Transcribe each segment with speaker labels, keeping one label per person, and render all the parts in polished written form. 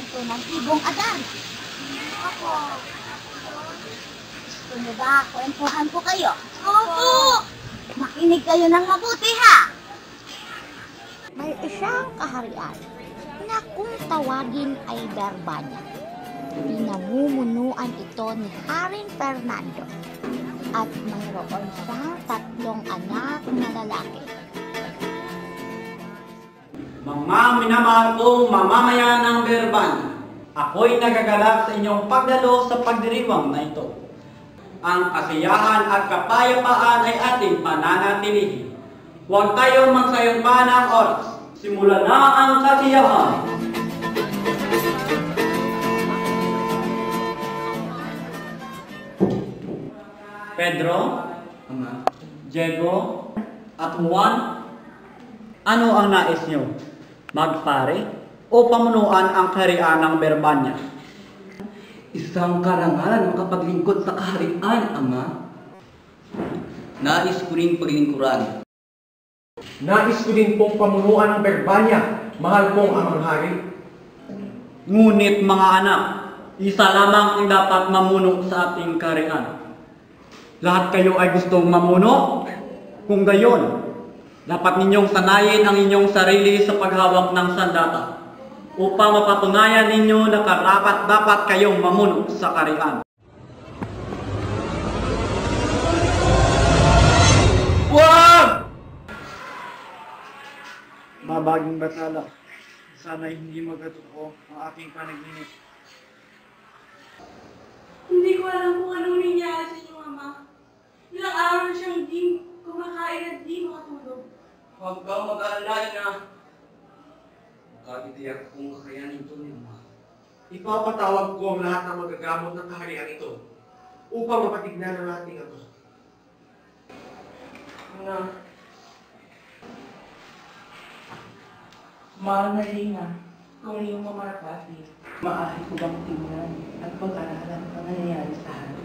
Speaker 1: ito ng ibong Adan. Ako. Gusto niyo ba kwentuhan ko kayo? Opo! Makinig kayo ng mabuti ha! May isang kaharian na kung tawagin ay Berbanya. Pinamumunuan ito ni Haring Fernando at mayroon siyang 3 anak na lalaki.
Speaker 2: Mga minamahal kong mamamayan ng Berbanya, ako'y nagagalak sa inyong pagdalo sa pagdiriwang na ito. Ang kasiyahan at kapayapaan ay ating pananatilihin. Huwag tayong magsayang pa ng oras. Simulan na ang kasiyahan. Pedro,
Speaker 3: Ama,
Speaker 2: Diego, at Juan, ano ang nais nyo? Magpare o pamunuan ang kaharian ng Berbanya?
Speaker 3: isang karangalan makapaglingkod sa kaharian, Ama. Nais ko rin paglingkuran.
Speaker 4: Nais ko din pong pamunuan ng Berbanya, mahal kong amang hari.
Speaker 2: Ngunit mga anak, isa lamang ang dapat mamuno sa ating kaharian. Lahat kayo ay gustong mamuno? Kung gayon, dapat ninyong sanayin ang inyong sarili sa paghawak ng sandata upang mapatunayan ninyo na karapat-dapat kayong mamuno sa kaharian.
Speaker 4: Wag!
Speaker 2: Mabaging batala, sana'y hindi magkatotoo ang aking panaginip.
Speaker 5: Hindi ko alam kung anong nangyari sa inyong ama. Ilang araw na siyang di kumakain at di makatulog.
Speaker 3: Huwag kang mag-aalala na. Makakitiyak kung kakayanin ito ni Ama.
Speaker 4: Ipapatawag ko ang lahat ng magagamot ng kaharian ito upang mapatignan ang ating ama.
Speaker 6: Na mahal na Rina, kung iyong mamarapati, maaari ko bang tingnan at pag-aralan ang nangyayari sa hari?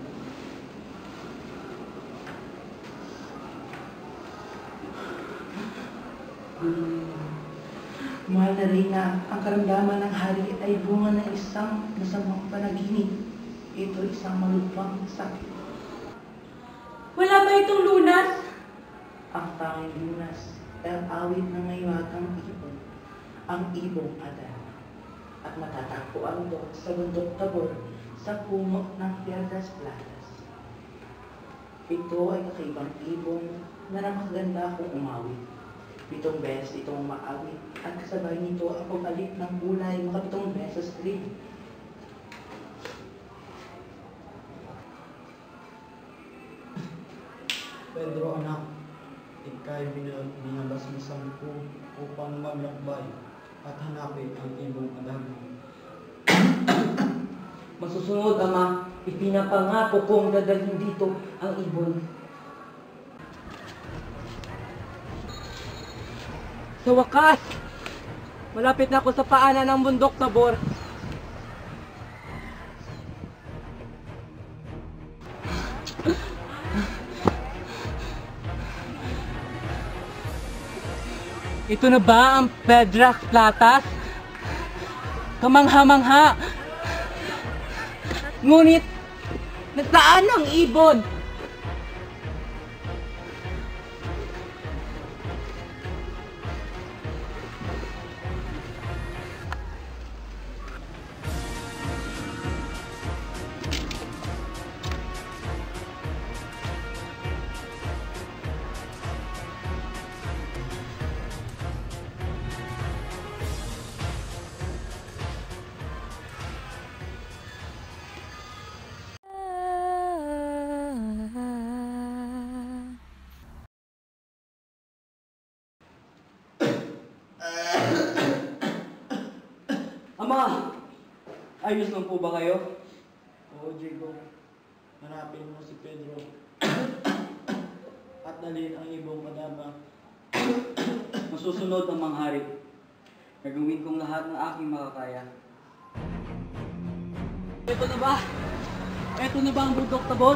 Speaker 6: Mahal na Rina, ang karamdaman ng hari ay bunga ng isang masamang panaginip. Ito isang malubhang sakit.
Speaker 5: Wala ba itong lunas?
Speaker 6: Ang tanging lunas ay ang awit ng ngaywagang ibon, ang ibong Adan. At matatagpuan doon sa bundok Tabor sa puno ng Piedras Blancas. Ito ay kakaibang ibon na napakaganda kung umawit. 7 beses itong maawit at kasabay nito ang pagbalik ng kulay makapitong beses rin.
Speaker 2: Pedro anak, ika'y binabasmisan ko upang maglakbay at hanapin ang ibong Adan.
Speaker 6: Masusunod, Ama, ipinapangako kong dadalhin dito ang ibon.
Speaker 7: Sa wakas, malapit na ako sa paanan ng bundok Tabor. Ito na ba ang Piedras Blancas? Kamangha-mangha. Ngunit, nasaan ang ibon?
Speaker 2: Ama! Ayos lang po ba kayo? Oo, Diego. Hanapin mo si Pedro. At dalhin ang ibong Adama. Masusunod ang mga hari. Gagawin kong lahat ng aking makakaya. Ito na ba? Ito na ba ang bundok Tabor?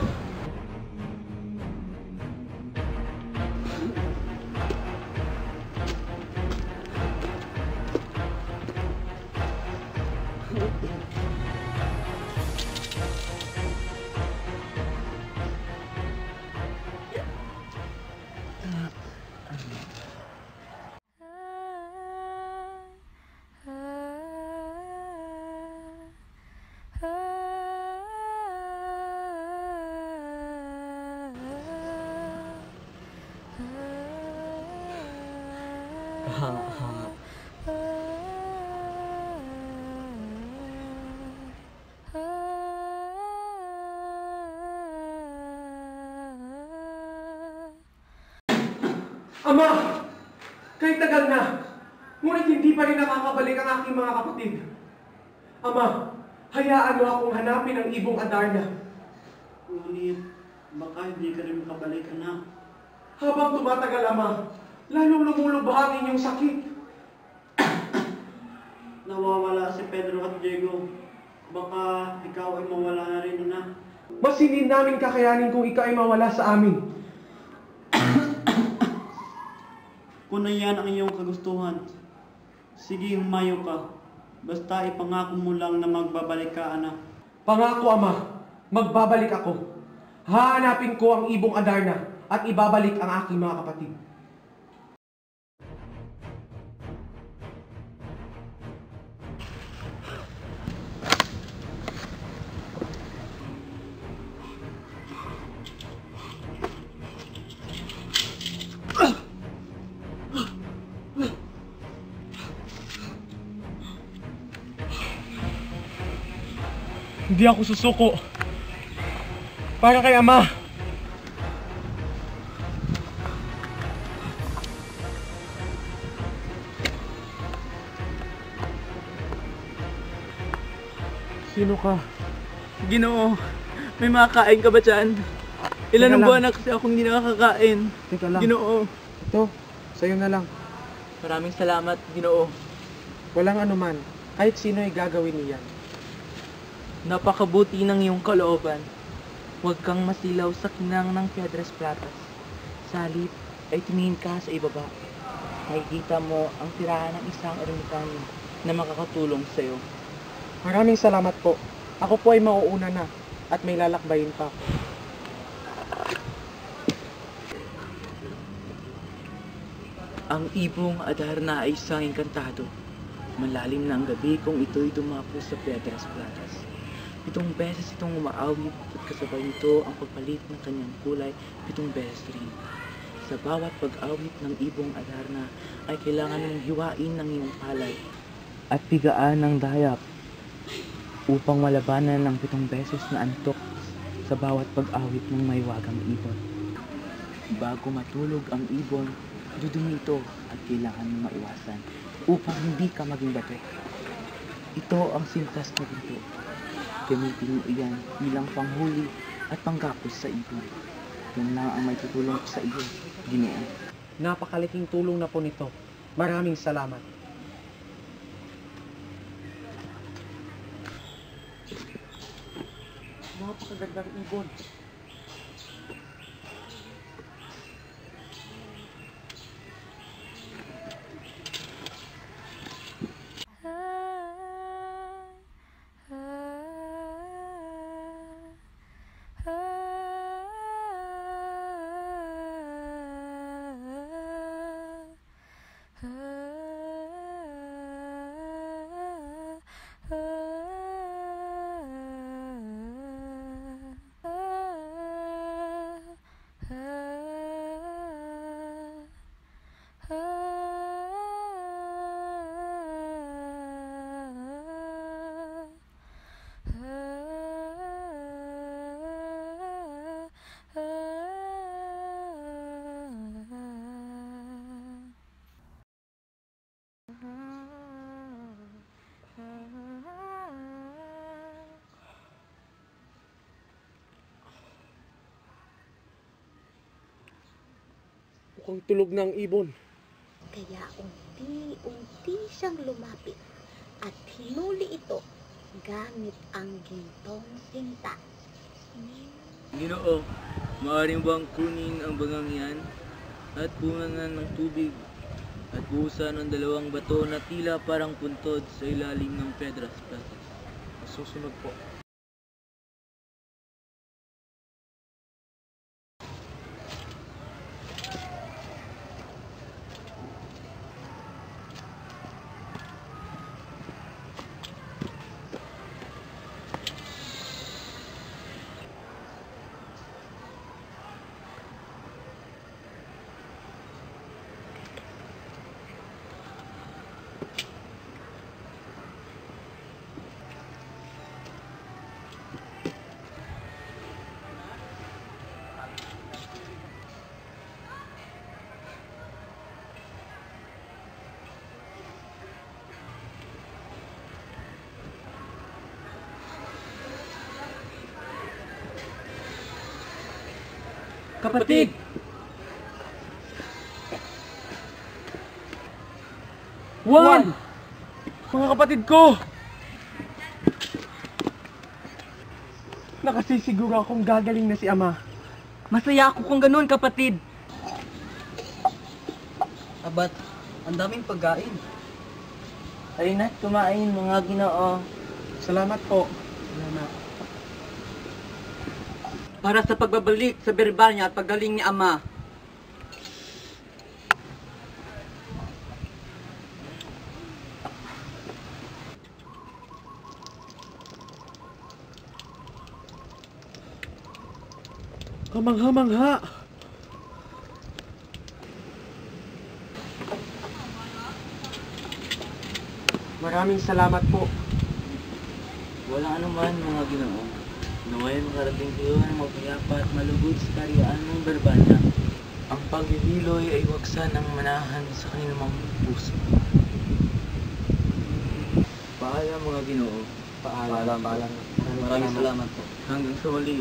Speaker 4: Ama! Kahit tagal na, ngunit hindi pa rin nakakabalik ang aking mga kapatid. Ama, hayaan mo akong hanapin ang ibong Adarna.
Speaker 2: Ngunit, baka hindi ka rin makabalik, anak.
Speaker 4: Habang tumatagal, Ama, lalong lumulubha ang inyong sakit.
Speaker 2: Nawawala si Pedro at Diego. Baka ikaw ay mawala na rin, anak.
Speaker 4: Mas hindi namin kakayanin kung ikaw ay mawala sa amin.
Speaker 2: Kung yan ang iyong kagustuhan, sige, humayo ka. Basta ipangako mo lang na magbabalik ka, anak.
Speaker 4: Pangako, Ama, magbabalik ako. Hahanapin ko ang ibong Adarna at ibabalik ang aking mga kapatid. Hindi ako susuko. Para kay Ama. Sino ka?
Speaker 7: Ginoo, may makakain ka ba dyan? Ilan
Speaker 4: Teka
Speaker 7: ang
Speaker 4: lang.
Speaker 7: buwan na kasi akong hindi nakakakain.
Speaker 4: Teka lang.
Speaker 7: Ginoo,
Speaker 4: Ito, sa'yo na lang.
Speaker 7: maraming salamat, Ginoo.
Speaker 4: Walang anuman. Kahit sino ay gagawin niyan.
Speaker 7: Napakabuti ng iyong kalooban. Huwag kang masilaw sa kinang ng Piedras Platas. Sa halip ay tumingin ka sa ibaba. Nakikita mo ang tirahan ng isang ermitanyo na makakatulong sa iyo.
Speaker 4: Maraming salamat po. Ako po ay mauuna na at may lalakbayin pa.
Speaker 7: Ang ibong Adarna ay isang engkantado. Malalim na ang gabi kung ito'y dumapo sa Piedras Platas. 7 beses itong umaawit at kasabay nito ang pagpalit ng kanyang kulay 7 beses rin. Sa bawat pag-awit ng ibong Adarna ay kailangan mong hiwain ng iyong palay at pigaan ng dayap upang malabanan ng 7 beses na antok sa bawat pag-awit ng maywagang ibon. Bago matulog ang ibon, dudumi ito at kailangan mong maiwasan upang hindi ka maging bato. Ito ang sintas na ginto. Gamitin mo iyan bilang panghuli at panggapos sa ibon. Yan lang ang may tutulong sa iyo, Ginoo.
Speaker 4: Napakalaking tulong na po nito. Maraming salamat. Napakagandang ibon. Mukhang tulog ng ibon.
Speaker 1: Kaya unti-unti siyang lumapit at hinuli ito gamit ang gintong sinta.
Speaker 7: Ginoo, maaaring bang kunin ang bagang yan at punanan ng tubig at buhusan ng 2 bato na tila parang puntod sa ilalim ng Piedras Platas?
Speaker 4: Susunod po.
Speaker 7: Kapatid!
Speaker 4: Juan! Mga kapatid ko! Nakasisiguro akong gagaling na si Ama.
Speaker 3: Masaya ako kung ganun, kapatid. Abat, ang daming pagkain.
Speaker 7: Halina't kumain mga Ginoo.
Speaker 4: Salamat po. Salamat.
Speaker 3: Para sa pagbabalik sa Berbanya at paggaling ni Ama.
Speaker 4: Kamangha-mangha. Maraming salamat po.
Speaker 7: Walang anuman mga Ginoo. Naway makarating kayo ng mapayapa at malugod sa tarian ng Berbanya. Ang paghihiloy ay waksan ng manahan sa kanilang mga puso. Paalam mga Ginoo.
Speaker 3: Paalam. Maraming salamat po.
Speaker 7: Hanggang sa muli.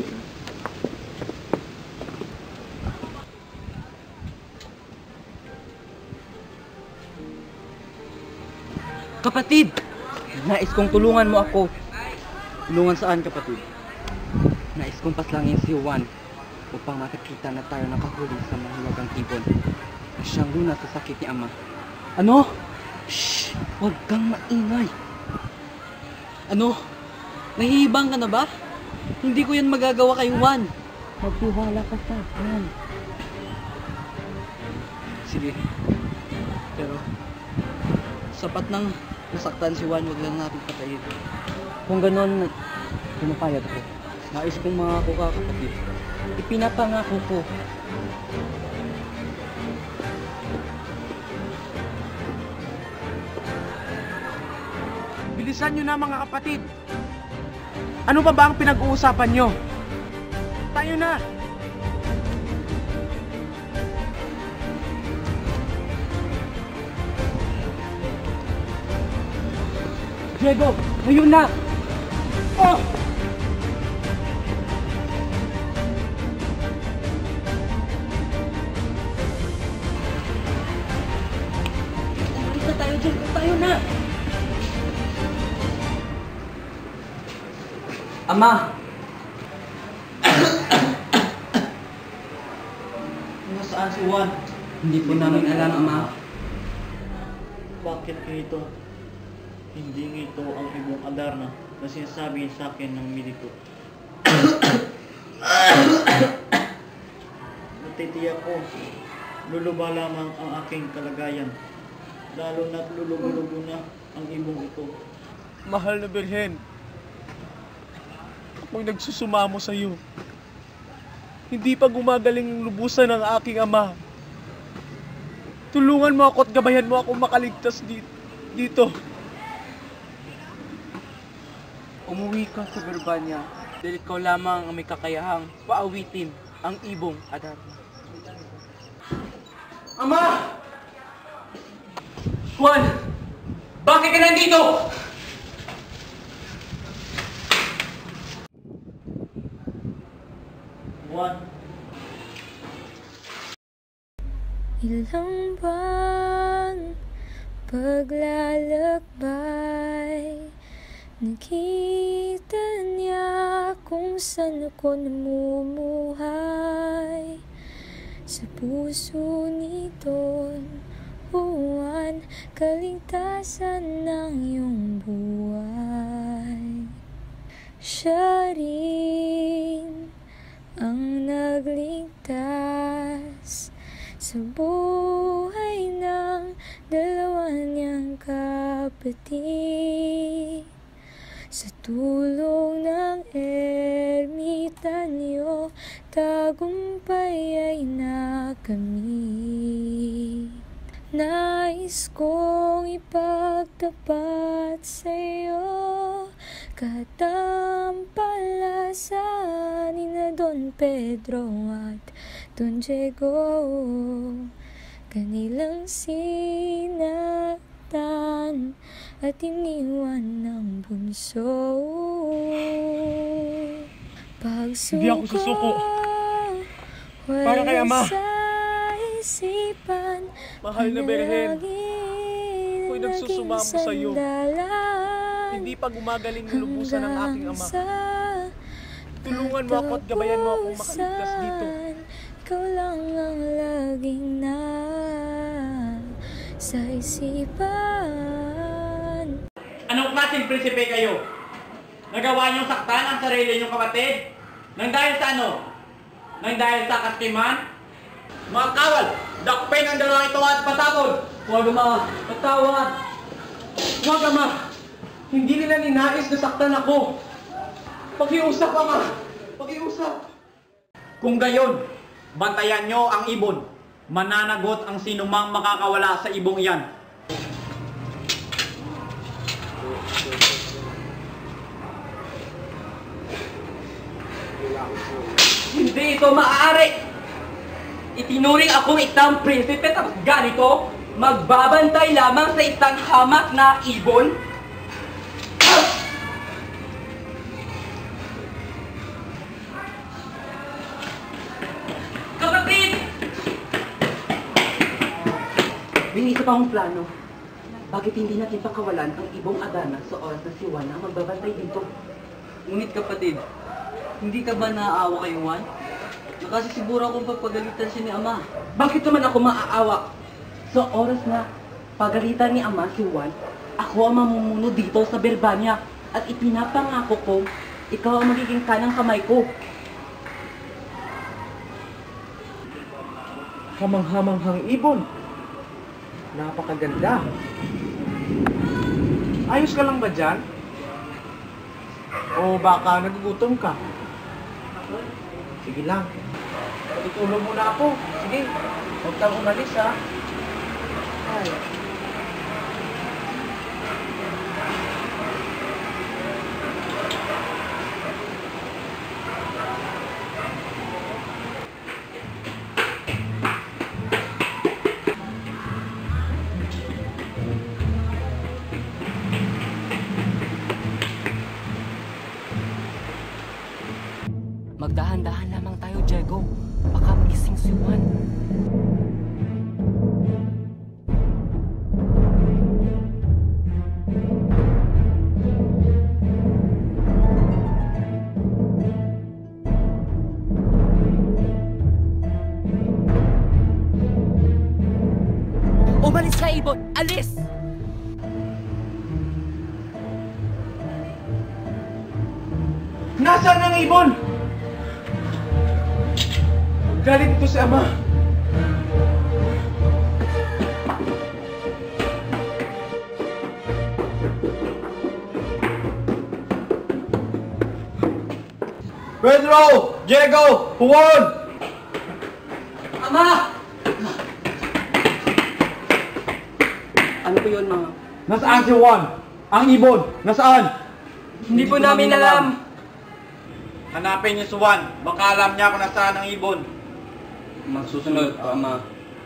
Speaker 3: Kapatid! Nais kong tulungan mo ako. Tulungan saan, kapatid? Nais kong paslangin si Juan upang makakita na tayo nakahuli sa mahalagang ibon na siyang luna sa sakit ni Ama. Ano? Shh! Huwag kang maingay. Ano? Nahihibang ka na ba? Hindi ko yan magagawa kay Juan. Magtiwala ka sa akin. Sige. Pero sapat nang masaktan si Juan, wag lang natin patayin. Kung ganon, pumapayag ko. Nais kong mangako ka, kapatid. Ipinapangako ko.
Speaker 4: Bilisan nyo na mga kapatid. Ano pa ba ang pinag-uusapan nyo? Tayo na!
Speaker 3: Diego, ngayon na! Oh! Umalis na tayo, Diego. Tayo na! Ama!
Speaker 7: Nasaan si Juan?
Speaker 3: Hindi po namin alam, Ama.
Speaker 7: Bakit ito? Hindi ito ang ibong Adarna na sinasabi sa akin ng milito. Natitiyak ko, luluba lamang ang aking kalagayan. Lalo na't lulubo-lubo na ang ibong ito.
Speaker 4: Mahal na Birhen, ako'y nagsusumamo sa iyo. Hindi pa gumagaling ang lubusan ng aking ama. Tulungan mo ako at gabayan mo ako makaligtas dito.
Speaker 7: Umuwi ka sa Berbanya dahil ikaw lamang ang may kakayahang paawitin ang ibong Adarna.
Speaker 3: Ama! Juan! Bakit ka nandito?
Speaker 7: Juan,
Speaker 8: Ilang buwan paglalakbay, nakita niya kung saan ako namumuhay. Sa puso nito'y buwan, kaligtasan ng iyong buhay. Siya rin ang nagligtas sa buhay ng dalawa niyang kapatid. Sa tulong ng ermitanyo, tagumpay ay nakamit. Nais kong ipagtapat sa'yo katampalasan ni na Don Pedro at Don Diego, kanilang sinaktan at iniwan ng bunso.
Speaker 4: Hindi ako susuko. Para kay Ama.
Speaker 8: Sa isipan,
Speaker 4: Mahal na Birhen,
Speaker 8: panalangin
Speaker 4: ako'y nagsusumamo
Speaker 8: naging
Speaker 4: sa iyo.
Speaker 8: sandalan.
Speaker 4: Hindi pa gumagaling ng lubusan ng aking Ama.
Speaker 8: Hanggang sa
Speaker 4: Tulungan mo ako at gabayan mo akong makaligtas dito.
Speaker 8: katapusan, ikaw lang ang laging na sa isipan.
Speaker 2: Anong klaseng prinsipe kayo? Nagawa niyong saktan ang sarili niyong kapatid? Nang dahil sa ano? Nang dahil sa kaskiman? Mga kawal, dakpin ang dalawang ito at patapon!
Speaker 4: Huwag Ama, patawad. Huwag Ama, hindi nila ninais na saktan ako. Pakiusap Ama, pakiusap.
Speaker 2: Kung gayon, bantayan niyo ang ibon. Mananagot ang sinumang makakawala sa ibong iyan.
Speaker 3: Hindi ito maaari! Itinuring akong isang prinsipe tapos ganito, magbabantay lamang sa isang hamak na ibon? Kapatid! May isa pa akong plano. Bakit hindi natin pakawalan ang ibong Adana sa oras na si Juan ang magbabantay dito?
Speaker 7: Ngunit kapatid, hindi ka ba naaawa kay Juan? Nakasisiguro akong pagpagalitan siya ni Ama.
Speaker 3: Bakit naman ako maaawa? Sa oras na pagalitan ni Ama si Juan, ako ang mamumuno dito sa Berbania at ipinapangako ko, ikaw ang magiging kanang kamay ko.
Speaker 4: Hamang-hamanghang ibon. Napakaganda. Ayos ka lang ba dyan? O baka nagugutom ka? Sige lang. Tutulog muna ako. Sige, huwag kang umalis ha. Ay.
Speaker 3: Magdahan-dahan lamang tayo, Diego. Baka magising si Juan. Umalis ka, ibon! Alis!
Speaker 4: Nasaan ang ibon? Galing ito si Ama.
Speaker 2: Pedro! Diego! Juan!
Speaker 3: Ama! Ano po yun, mga?
Speaker 2: Nasaan si Juan? Ang ibon! Nasaan?
Speaker 3: Hindi po namin alam.
Speaker 2: Hanapin niyo si Juan. Baka alam niya kung nasaan ang ibon.
Speaker 7: Magsusunod po, Ama.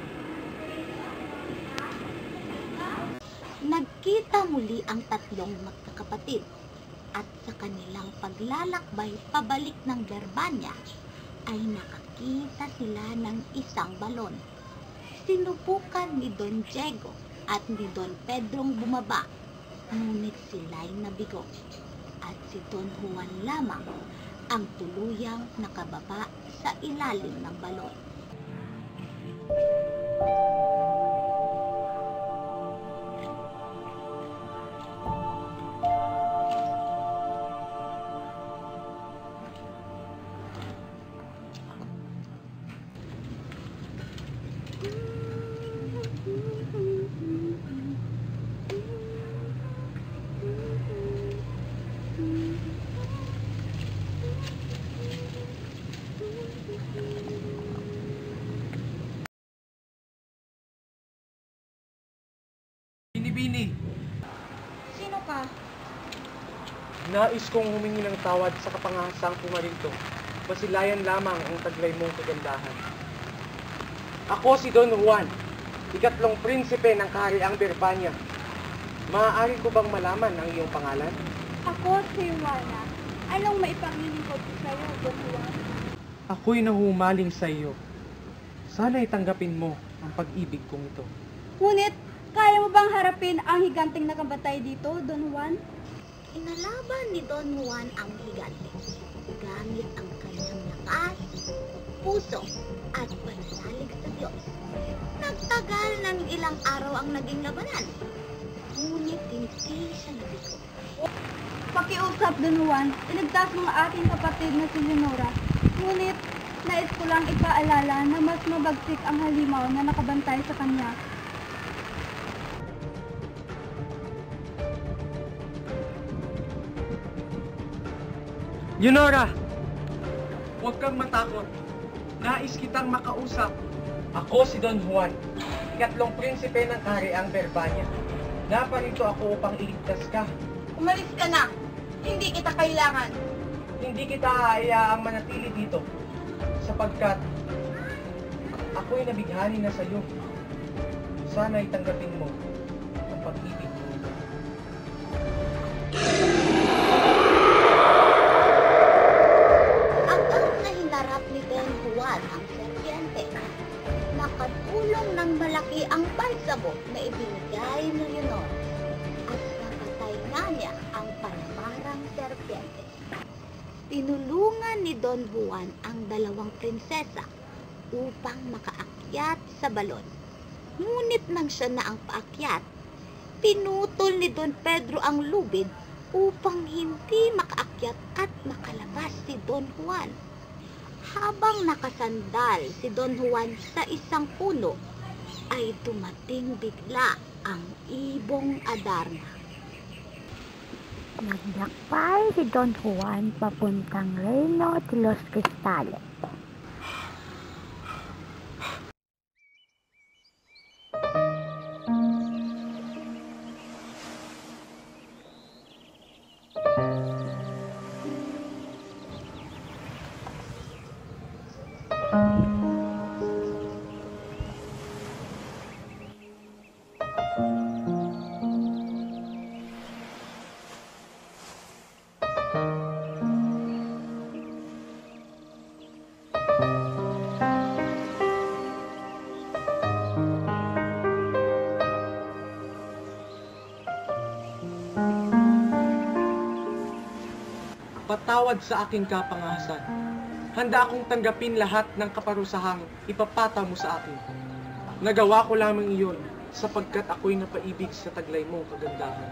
Speaker 1: Nagkita muli ang tatlong magkakapatid at sa kanilang paglalakbay pabalik ng Berbania ay nakakita sila ng isang balon. Sinubukan ni Don Diego at ni Don Pedrong bumaba, ngunit sila'y nabigo at si Don Juan lamang ang tuluyang nakababa sa ilalim ng balon.
Speaker 4: Bini-bini,
Speaker 5: Sino ka?
Speaker 4: nais kong humingi ng tawad sa kapangasang pumarito. Masilayan lamang ang taglay mong kagandahan. Ako si Don Juan, ikatlong prinsipe ng kahariang Berbania. Maaari ko bang malaman ang iyong pangalan?
Speaker 5: Ako si Juana. Anong maipanglilingkod ko sa'yo, Don Juan?
Speaker 4: Ako'y nahumaling sa iyo Sana'y tanggapin mo ang pag-ibig kong ito.
Speaker 5: Ngunit, kaya mo bang harapin ang higanting nakabatay dito, Don Juan?
Speaker 1: Inalaban ni Don Juan ang higante gamit ang kanyang lakas, puso at pananalig sa Diyos. Nagtagal ng ilang araw ang naging labanan, ngunit hindi siya nabigo.
Speaker 5: Pakiusap, Don Juan, iligtas mo ang aking kapatid na si Leonora. Ngunit, nais ko lang ipaalala na mas mabagsik ang halimaw na nakabantay sa kanya.
Speaker 4: Leonora! Huwag kang matakot. Nais kitang makausap. Ako si Don Juan, ikatlong prinsipe ng kahariang Berbanya. Naparito ako upang iligtas ka.
Speaker 5: Umalis ka na! Hindi kita kailangan!
Speaker 4: Hindi kita haayaang manatili dito, sapagkat ako'y nabighani na sa iyo. Sana'y tanggapin mo ang pag-ibig mo.
Speaker 1: Agad na hinarap ni Don Juan ang serpiente. Nakatulong ng malaki ang balsamo na ibinigay ni Leonor at napatay na niya ang paramarang serpiente. Tinulungan ni Don Juan ang dalawang prinsesa upang makaakyat sa balon. Ngunit nang siya na ang paakyat, pinutol ni Don Pedro ang lubid upang hindi makaakyat at makalabas si Don Juan. Habang nakasandal si Don Juan sa isang puno, ay dumating bigla ang ibong Adarna.
Speaker 8: Naglakbay si Don Juan papuntang Reino de los Cristales.
Speaker 4: Patawad sa aking kapangahasan. Handa akong tanggapin lahat ng kaparusahang ipapata mo sa akin. Nagawa ko lamang iyon sapagkat ako'y napaibig sa taglay mong kagandahan.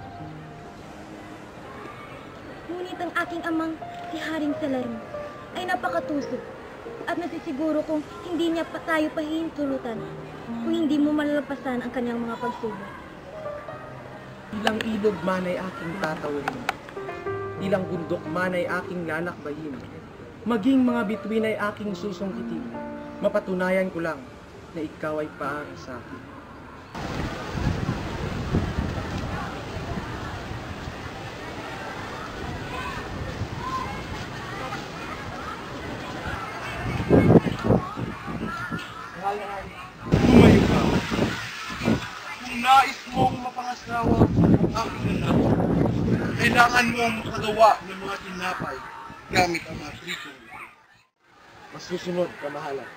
Speaker 5: Ngunit ang aking amang si Haring Salarino ay napakatusok at nasisiguro kung hindi niya pa tayo pahihintulutan kung hindi mo malalampasan ang kanyang mga pagsubok.
Speaker 4: Ilang ilog man ay aking tatawirin. Ilang bundok man ay aking lalakbayin. Maging mga bituin ay aking susungkitin. Mapatunayan ko lang na ikaw ay paari sa akin. Lumayo ka. Kung nais mong mapangasawa ang aking anak, kailangan mo ang makagawa ng mga tinapay gamit ang mga pritong. Masusunod, kamahalan.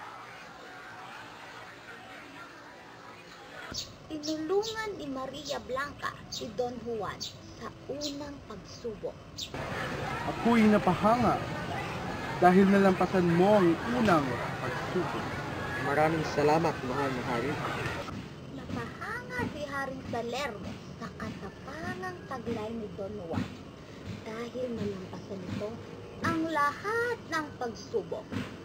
Speaker 1: Tinulungan ni Maria Blanca si Don Juan sa unang pagsubok.
Speaker 4: Ako'y napahanga dahil nalampasan mo ang unang pagsubok. Maraming salamat, mahal na hari.
Speaker 1: Napahanga si Haring Salerno sa katapangang taglay ni Don Juan dahil nalampasan nito ang lahat ng pagsubok.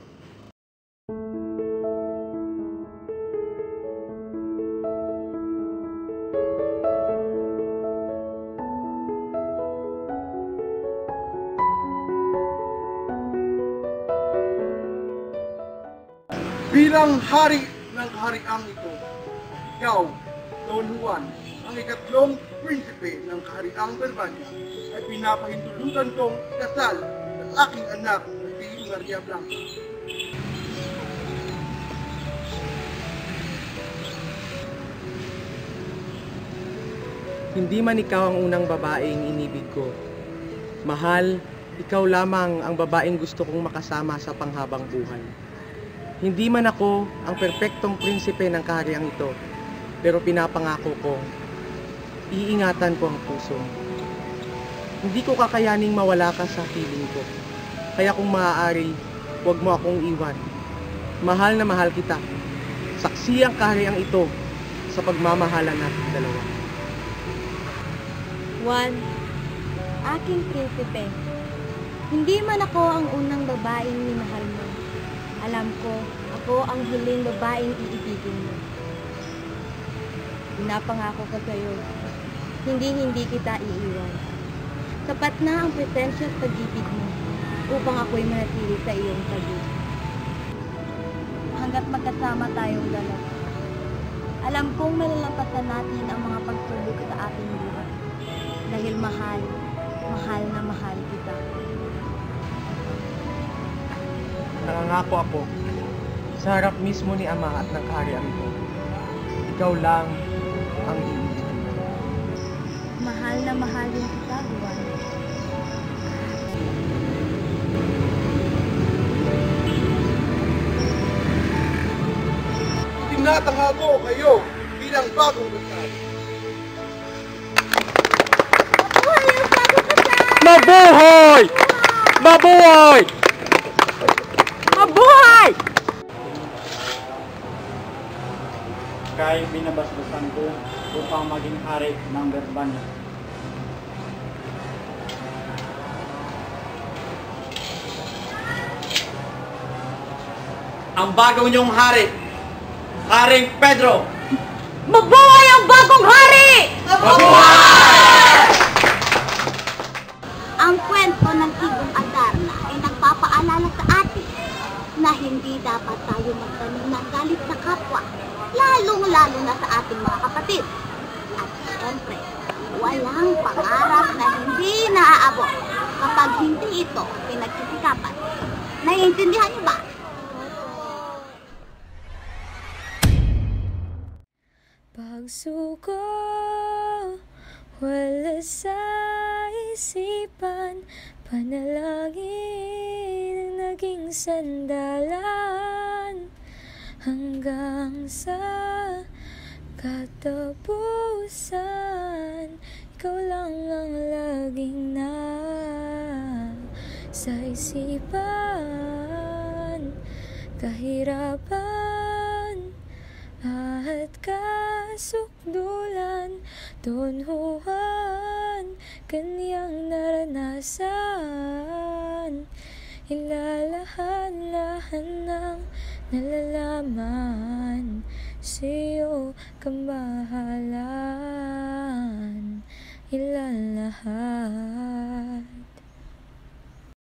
Speaker 4: Bilang hari ng kahariang ito, ikaw, Don Juan, ang ikatlong prinsipe ng kahariang Berbanya, ay pinapahintulutan kong kasal ng aking anak na si Maria Blanca. Hindi man ikaw ang unang babaeng inibig ko. Mahal, ikaw lamang ang babaeng gusto kong makasama sa panghabang buhay. Hindi man ako ang perpektong prinsipe ng kahariang ito, pero pinapangako kong iingatan ko ang puso. Hindi ko kakayaning mawala ka sa piling ko. Kaya kung maaari, huwag mo akong iwan. Mahal na mahal kita. Saksi ang kahariang ito sa pagmamahalan natin dalawa.
Speaker 5: Juan, aking prinsipe, hindi man ako ang unang babaeng minahal mo. Alam ko, ako ang huling babaeng iibigin mo. Pinapangako ko sa'yo, hindi kita iiwan. Sapat na ang presensya at pag-ibig mo upang ako'y manatili sa iyong tabi. Hanggat magkasama tayong dalawa. Alam kong malalampasan natin ang mga pagsubok sa ating buhay. Dahil mahal na mahal kita.
Speaker 4: Nangangako ako sa harap mismo ni Ama at ng kahariang ito. Ikaw lang ang iibigin ko.
Speaker 5: Mahal na mahal din kita, Juan.
Speaker 9: Tinatangha ko kayo bilang bagong kasal.
Speaker 4: Mabuhay! Mabuhay! Mabuhay!
Speaker 2: Kay binabasbasan ko upang maging hari ng Berbanya. Ang bagong niyong hari, Haring Pedro!
Speaker 1: Mabuhay ang bagong hari! Ang kwento ng Ibong Adarna ay nagpapaalala sa atin na hindi dapat tayo magtanim ng galit sa kapwa, lalong-lalo na sa ating mga kapatid. At siyempre, walang pangarap na hindi naaabot kapag hindi ito pinagsisikapan. Naiintindihan niyo ba?
Speaker 8: Pagsuko, wala sa isipan, panalangin ang naging sandalan, hanggang sa katapusan, ikaw lang ang laging sa isipan, kahirapan at kasukdulan, tunhuan, kanyang naranasan, ilalahan-lahan ng nalalaman, sa'yo kamahalan, ilalahan.